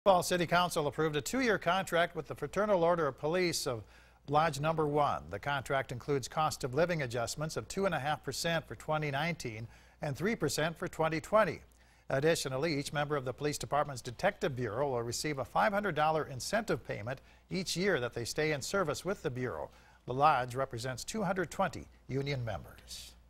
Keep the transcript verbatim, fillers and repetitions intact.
Fall City Council approved a two-year contract with the Fraternal Order of Police of Lodge Number One. The contract includes cost of living adjustments of two point five percent for twenty nineteen and three percent for twenty twenty. Additionally, each member of the Police Department's Detective Bureau will receive a five hundred dollar incentive payment each year that they stay in service with the Bureau. The Lodge represents two hundred twenty union members.